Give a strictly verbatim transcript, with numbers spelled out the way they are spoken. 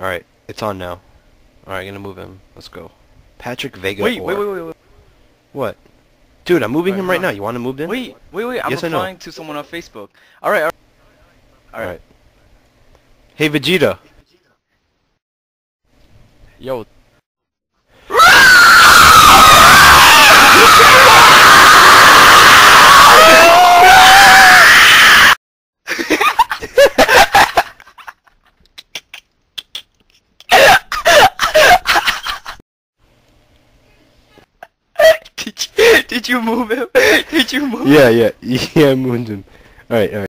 Alright, it's on now. Alright, gonna move him. Let's go. Patrick Vega. Wait, or... wait, wait, wait, wait. What? Dude, I'm moving Right, him right huh. now. You want him moved in? Wait, wait, wait. I'm Yes, I know. replying to someone on Facebook. Alright, alright. Alright. Hey, Vegeta. Yo. Did you, did you move him? Did you move him? Yeah, yeah. Yeah, I moved him. Alright, alright.